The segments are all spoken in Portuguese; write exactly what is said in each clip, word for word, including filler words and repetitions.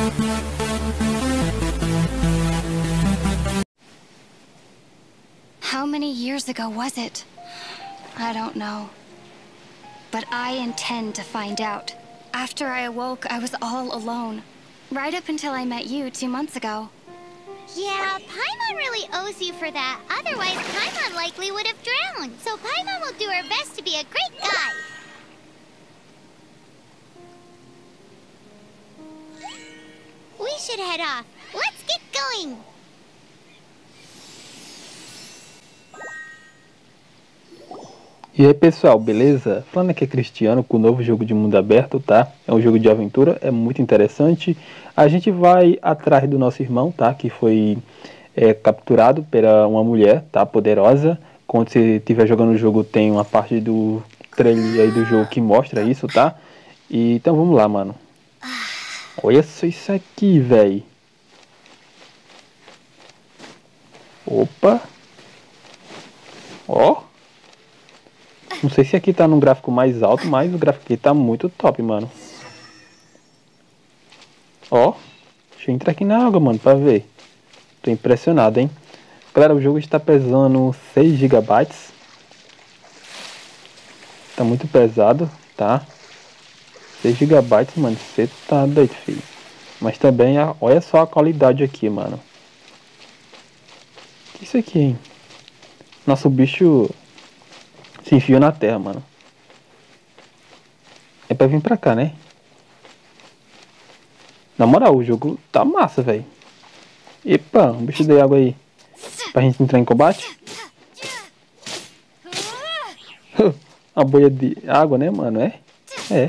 How many years ago was it? I don't know. But I intend to find out. After I awoke, I was all alone. Right up until I met you two months ago. Yeah, Paimon really owes you for that. Otherwise, Paimon likely would have drowned. So Paimon will do her best to be a great guide. We should head off. Let's get going. E aí pessoal, beleza? Falando aqui é Cristiano com o novo jogo de mundo aberto, tá? É um jogo de aventura, é muito interessante. A gente vai atrás do nosso irmão, tá? Que foi é, capturado por uma mulher, tá? Poderosa. Quando você estiver jogando o jogo tem uma parte do trailer aí do jogo que mostra isso, tá? E, então vamos lá, mano. Olha só isso aqui, velho. Opa. Ó. Não sei se aqui tá num gráfico mais alto, mas o gráfico aqui tá muito top, mano. Ó. Deixa eu entrar aqui na água, mano, pra ver. Tô impressionado, hein. Galera, o jogo está pesando seis gigabytes. Tá muito pesado, tá? seis gigabytes, mano. Você tá doido, filho. Mas também, olha só a qualidade aqui, mano. O que é isso aqui, hein? Nosso bicho se enfiou na terra, mano. É pra vir pra cá, né? Na moral, o jogo tá massa, velho. Epa, um bicho de água aí. Pra gente entrar em combate. Uma bolha de água, né, mano? É? É.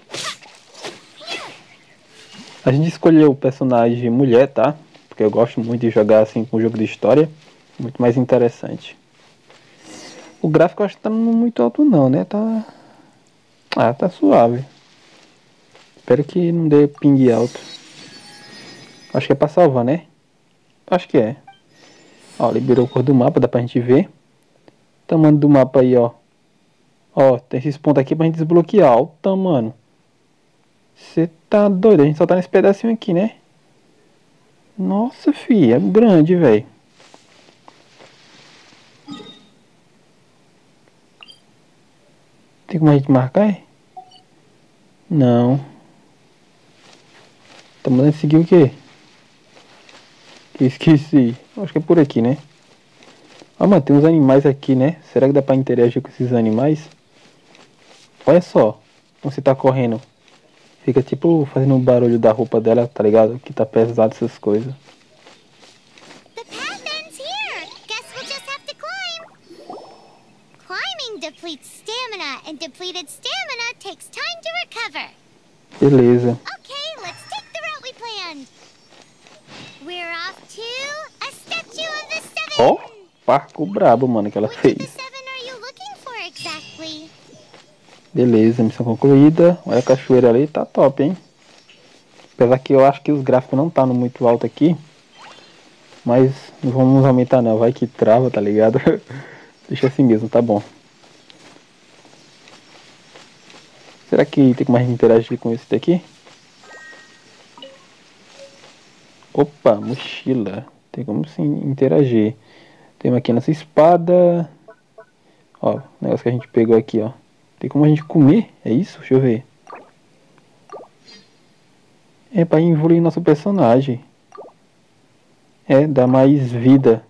A gente escolheu o personagem mulher, tá? Porque eu gosto muito de jogar assim com jogo de história. Muito mais interessante. O gráfico eu acho que tá muito alto não, né? Tá... Ah, tá suave. Espero que não dê ping alto. Acho que é pra salvar, né? Acho que é. Ó, liberou a cor do mapa, dá pra gente ver. Tamanho do mapa aí, ó. Ó, tem esses pontos aqui pra gente desbloquear. Ó, o tamanho. Você tá doido? A gente só tá nesse pedacinho aqui, né? Nossa, filha, é grande, velho. Tem como a gente marcar, é? Não. Tá mandando seguir o quê? Que esqueci. Acho que é por aqui, né? Ah, mano, tem uns animais aqui, né? Será que dá pra interagir com esses animais? Olha só. Você tá correndo. Fica tipo fazendo um barulho da roupa dela, tá ligado? Que tá pesado essas coisas. The path ends here. Guess we'll just have to climb. Climbing depletes stamina, and depleted stamina takes time to recover. Beleza. Okay, let's take the route we planned. We're off to a statue of the seven. Ó, parco brabo, mano, que ela Which of fez. the seven are you looking for exactly? Beleza, missão concluída. Olha a cachoeira ali, tá top, hein? Apesar que eu acho que os gráficos não tá no muito alto aqui. Mas não vamos aumentar não, vai que trava, tá ligado? Deixa assim mesmo, tá bom. Será que tem como a gente interagir com esse daqui? Opa, mochila. Tem como sim interagir. Temos aqui nossa espada. Ó, o negócio que a gente pegou aqui, ó. Tem como a gente comer? É isso? Deixa eu ver. É pra evoluir nosso personagem. É, dá mais vida.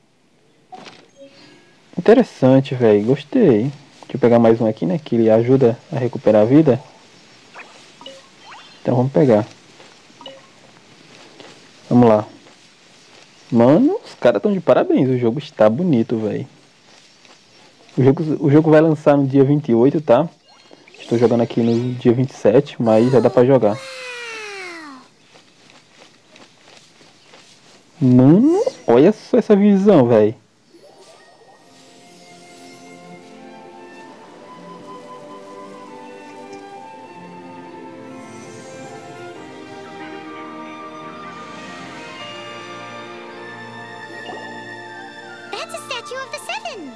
Interessante, velho. Gostei. Deixa eu pegar mais um aqui, né? Que ele ajuda a recuperar a vida. Então vamos pegar. Vamos lá. Mano, os caras estão de parabéns. O jogo está bonito, velho. O jogo, o jogo vai lançar no dia vinte e oito, tá? Estou jogando aqui no dia vinte e sete, mas já dá pra jogar. Mano, olha só essa visão, velho. That's a statue of the seven.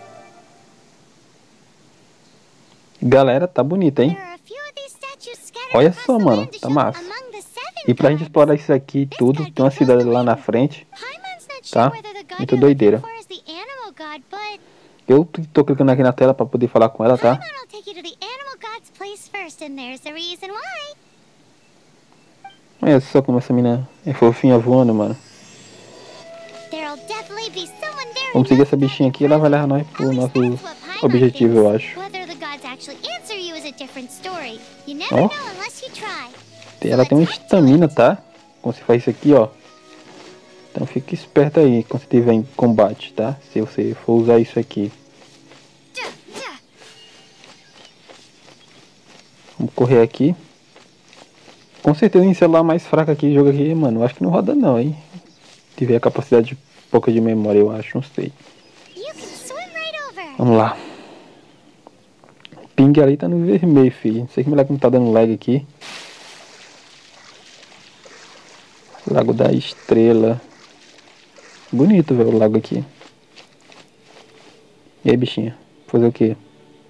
Galera, tá bonita, hein? There are a few of these statues scattered Olha só, mano, tá massa. E pra gente explorar isso aqui tudo, tem uma cidade lá na frente, tá? Muito doideira. Eu tô clicando aqui na tela pra poder falar com ela, tá? Olha só como essa mina é fofinha voando, mano. Vamos seguir essa bichinha aqui e ela vai levar nós pro nosso objetivo, eu acho. Ó. Ela tem uma estamina, tá? Quando você faz isso aqui, ó. Então fique esperto aí quando você estiver em combate, tá? Se você for usar isso aqui. Vamos correr aqui. Com certeza em celular mais fraco aqui, jogo aqui, mano. Eu acho que não roda não, hein? Tiver a capacidade de pouca de memória, eu acho, não sei. Vamos lá. O ping ali tá no vermelho, filho. Não sei como é que não tá dando lag aqui. Lago da Estrela. Bonito, velho, o lago aqui. E aí, bichinha? Fazer o quê?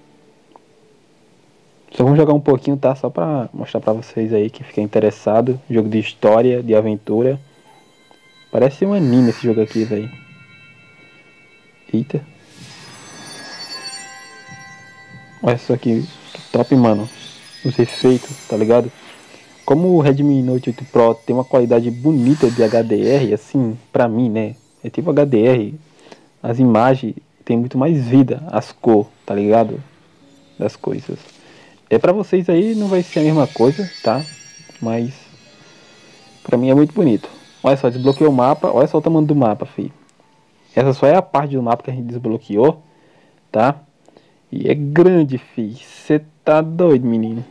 Só vamos jogar um pouquinho, tá? Só pra mostrar pra vocês aí que fica interessado. Jogo de história, de aventura. Parece um anime esse jogo aqui, velho. Eita. Olha só que, que top, mano. Os efeitos, tá ligado? Como o Redmi Note oito Pro tem uma qualidade bonita de H D R, assim, pra mim, né? É tipo H D R. As imagens tem muito mais vida, as cores, tá ligado? Das coisas. É pra vocês aí não vai ser a mesma coisa, tá? Mas pra mim é muito bonito. Olha só, desbloqueou o mapa. Olha só o tamanho do mapa, filho. Essa só é a parte do mapa que a gente desbloqueou, tá? E é grande, filho. Você tá doido, menino.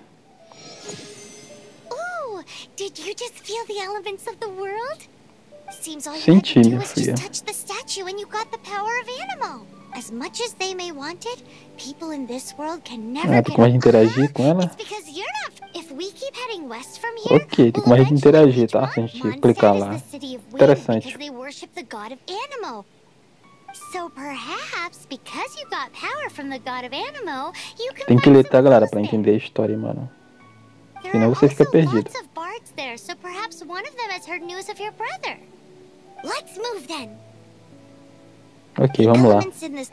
Ooh, did you just feel the elements of the world? Seems all you had Senti, to do minha was filha. just touch the statue and you got the power of Anemo. As much as they may want it, people in this world can never Ah, get tem como a gente interagir uh-huh. com ela? It's because you're not. If we keep heading west from here, Ok, tem we'll como a gente eventually interagir, reach tá? Se a gente Mondstadt clicar is lá. the city of wind Interessante. because they worship the god of Anemo. So perhaps because you got power from the god of Anemo, you can Tem que find ler, some tá, galera? clues Pra there. entender a história, mano. There Senão are você fica also perdido. lots of bards there, so perhaps one of them has heard news of your brother. Let's move then. Ok, vamos lá. Elements in this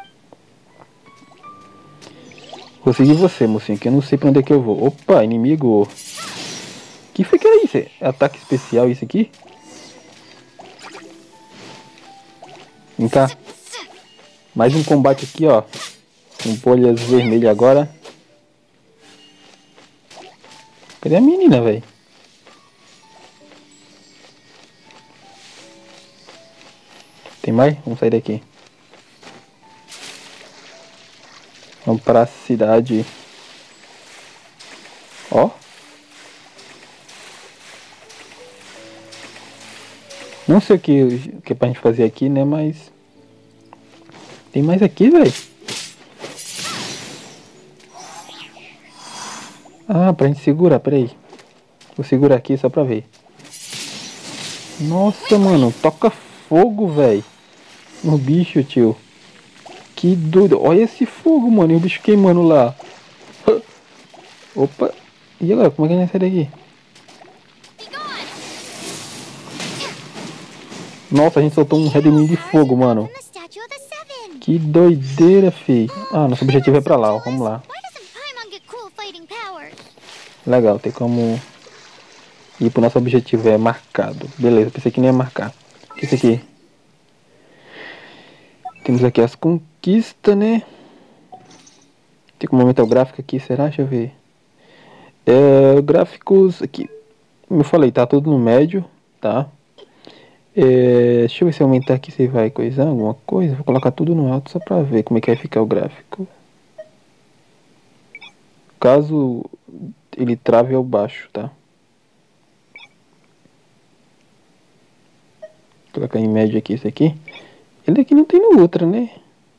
Vou seguir você, mocinho, que eu não sei pra onde é que eu vou. Opa, inimigo. Que foi que era isso? É ataque especial isso aqui? Vem cá. Mais um combate aqui, ó. Com bolhas vermelhas agora. Cadê a menina, velho? Tem mais? Vamos sair daqui. Vamos para a cidade. Ó. Não sei o que, o que é pra gente fazer aqui, né? Mas... tem mais aqui, velho. Ah, pra gente segurar, peraí. Vou segurar aqui só pra ver. Nossa, mano. Toca fogo, velho. No bicho, tio. Que doido. Olha esse fogo, mano. E o bicho queimando lá. Opa. E agora? Como é que a gente sai daqui? Nossa, a gente soltou um Redmi de fogo, mano. from the statue of the seven. Que doideira, fi. Ah, nosso objetivo é pra lá, ó. Vamos lá. Why doesn't Paimon get cool fighting powers? Legal, tem como ir pro nosso objetivo. É marcado. Beleza, pensei que nem ia marcar. O que é isso aqui? Temos aqui as conquistas, né? Tem como aumentar o gráfico aqui, será? Deixa eu ver. É, gráficos aqui. Como eu falei, tá tudo no médio, tá? É, deixa eu ver se aumentar aqui, se vai coisar alguma coisa. Vou colocar tudo no alto só pra ver como é que vai ficar o gráfico. Caso ele trave ao baixo, tá? Vou colocar em médio aqui esse aqui. Ele aqui não tem no Ultra, né?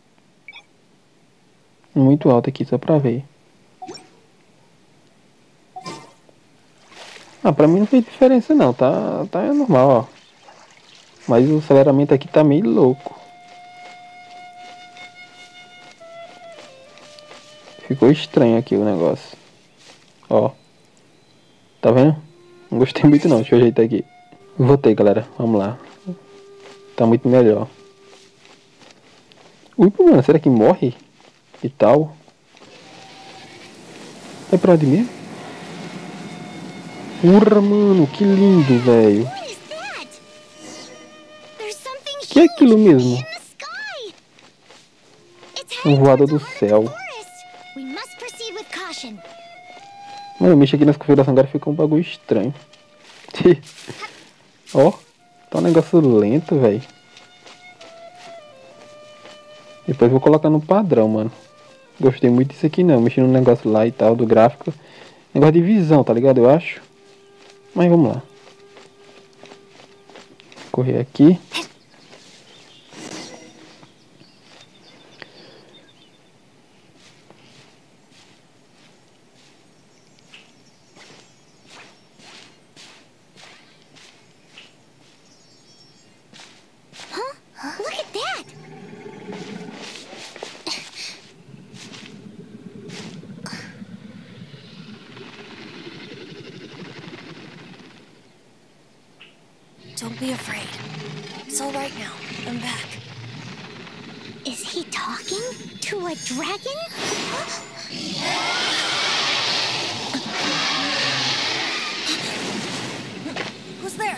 Muito alto aqui, só pra ver. Ah, pra mim não fez diferença não, tá, tá normal, ó. Mas o aceleramento aqui tá meio louco. Ficou estranho aqui o negócio. Ó. Tá vendo? Não gostei muito não, deixa eu ajeitar aqui. Voltei, galera, vamos lá. Tá muito melhor. Ui, pô, mano, será que morre? E tal? É pra onde mesmo? Urra, mano, que lindo, velho. What is that? There's something Que é aquilo mesmo? in the sky. It's Um heading voador towards do the heart of céu. the forest. We must proceed with caution. Mano, eu mexi aqui nas configurações, agora ficou um bagulho estranho. Ó, tá um negócio lento, velho. Depois vou colocar no padrão, mano. Gostei muito disso aqui não, mexi no negócio lá e tal, do gráfico. Negócio de visão, tá ligado? Eu acho. Mas vamos lá. Correr aqui. Look at that. Don't be afraid. It's all right now. I'm back. Is he talking to a dragon? Who's there?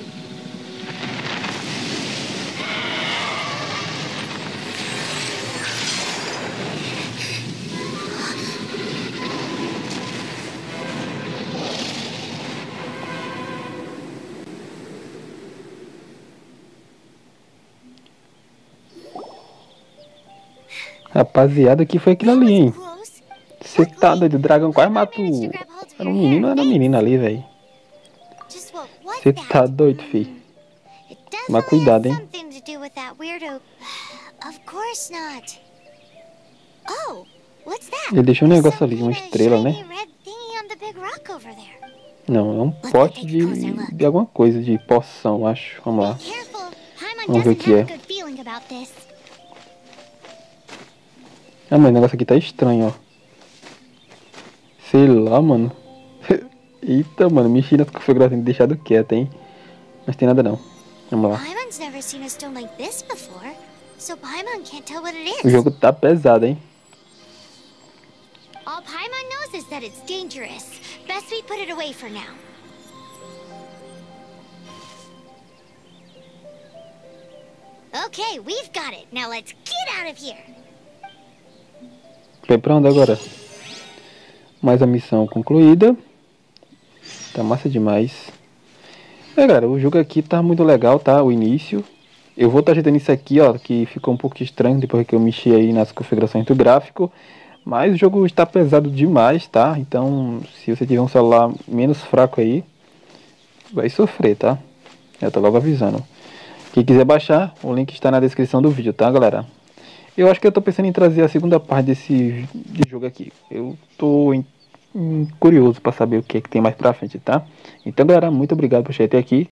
Rapaziada, que foi aquilo ali, hein? Close. Você tá doido? O dragão quase matou. Era um menino ou era uma menina ali, velho? Just what was Você that? tá doido, fi. It Mas definitely cuidado, has hein? something to do with that weirdo. Of course not. Oh, what's that? Ele deixou um There's negócio some ali, uma kinda estrela, né? shiny red thingy on the big rock over there. Não, é um pote de, de alguma coisa, de poção, acho. Vamos lá. Be careful. Paimon Vamos ver o doesn't que have é. a good feeling about this. Ah, mas o negócio aqui tá estranho, ó. Sei lá, mano. Eita, mano, mexi nas configurações, deixado quieto, hein? Mas tem nada não. Vamos lá. Paimon's never seen a stone like this before, so Paimon can't tell what it O is. jogo tá pesado, hein? All Paimon knows is that it's dangerous. Best we put it away for now. Okay, we've got it. Now let's get out of here. Vai pra onde agora? Mais a missão concluída. Tá massa demais. É, galera, o jogo aqui tá muito legal, tá? O início. Eu vou estar ajeitando isso aqui, ó, que ficou um pouco estranho depois que eu mexi aí nas configurações do gráfico. Mas o jogo está pesado demais, tá? Então, se você tiver um celular menos fraco aí, vai sofrer, tá? Eu tô logo avisando. Quem quiser baixar, o link está na descrição do vídeo, tá, galera? Eu acho que eu tô pensando em trazer a segunda parte desse de jogo aqui. Eu tô em, em curioso para saber o que é que tem mais pra frente, tá? Então, galera, muito obrigado por chegar até aqui.